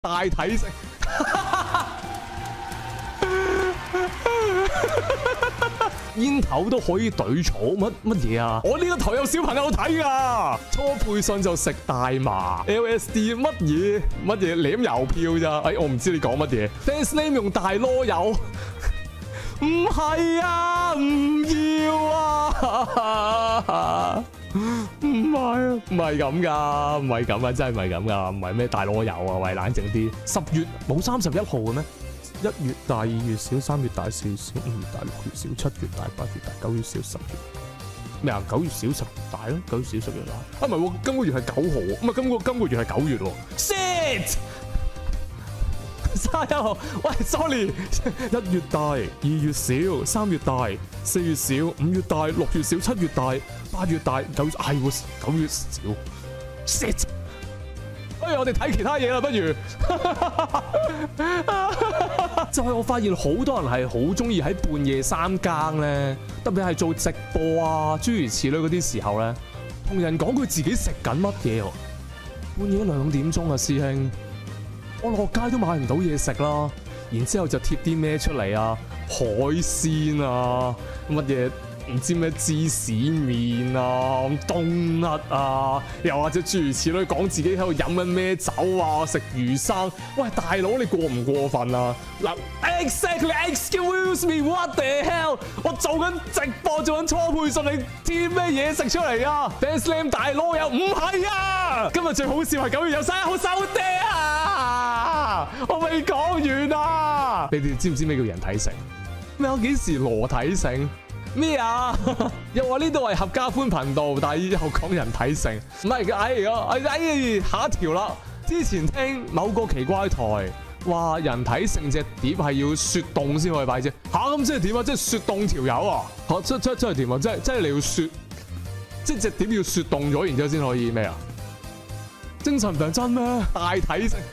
大體性。煙頭都可以懟草，乜嘢啊？我呢個台有小朋友睇噶，初配信就食大麻 ，LSD 乜嘢舐郵票咋？哎，我唔知你講乜嘢。Fans name 用大囉柚，唔係啊，唔要啊，唔係咁噶，唔係咁啊，真係唔係咁噶，唔係咩大囉柚啊，喂，冷靜啲。10月冇31號嘅咩？1月大，2月小，3月大，4月小，5月大，6月小，7月大，8月大，9月小，10月咩啊？9月小，10月大咯，9月小，10月大。啊，唔係喎，今個月係9號，唔係今個月係9月喎。Shit！ 31號，喂 ，sorry。1月大，2月小，3月大，4月小，5月大，6月小，7月大，8月大，9月係喎，9月小。Shit！ 不如我哋睇其他嘢啦，不如就係我發現好多人係好中意喺半夜3更咧，特別係做直播啊，諸如此類嗰啲時候咧，同人講佢自己食緊乜嘢喎？半夜2點鐘啊，師兄，我落街都買唔到嘢食啦，然之後就貼啲咩出嚟啊？海鮮啊，乜嘢？唔知咩芝士麵啊、冬甩啊，又或者諸如此類，講自己喺度飲緊咩酒啊、食魚生。喂，大佬你過唔過分啊？嗱 ，excuse me，what the hell？ 我做緊直播，做緊初配信，你貼咩嘢食出嚟啊 ？Fans name 大佬又唔係啊！今日最好笑係9月31號收爹啊！我未講完啊！你哋知唔知咩叫人體性？咩我幾時裸體性？咩啊？又話呢度係合家歡頻道，但係又講人體性，唔係下一條啦。之前聽某個奇怪台話人體性隻碟係要雪凍先可以擺啫。咁即係點啊？即係雪凍條友啊？真係點啊？即係你要雪，即係隻碟要雪凍咗，然之後先可以咩啊？精神病真咩？大體性。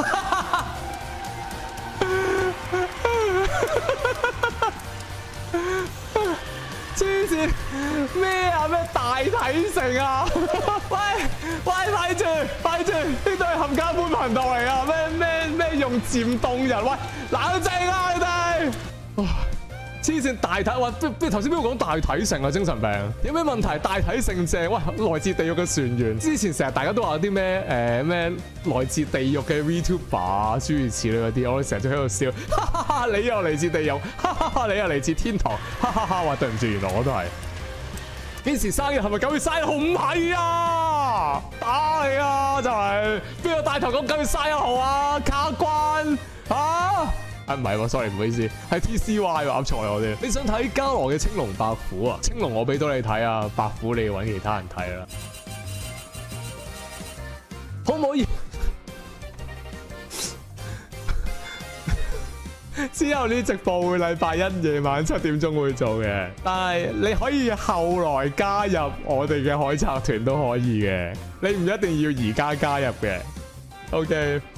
黐線咩啊？咩大體性啊？喂，快住！呢度係冚家歡頻道嚟啊！咩用漸凍人？喂，冷靜啊你哋！黐線大體，喂，頭先邊個講大體性啊？精神病有咩問題？大體性正，喂，來自地獄嘅船員。之前成日大家都話有啲咩咩來自地獄嘅 VTuber 啊，諸如此類嗰啲，我哋成日都喺度笑，你又嚟自地獄，你又嚟自天堂，話對唔住，原來我都係。幾時生日？係咪9月31號？唔係啊，打你啊！就係邊個帶頭講9月31號啊？卡關啊！唔係喎 ，sorry， 唔好意思，係 TCY 噏錯我哋。你想睇嘉羅嘅青龍白虎啊？青龍我俾到你睇啊，白虎你揾其他人睇啦。可唔可以？之後呢直播會禮拜1夜晚7點鐘會做嘅，但係你可以後來加入我哋嘅海賊團都可以嘅，你唔一定要而家加入嘅。OK。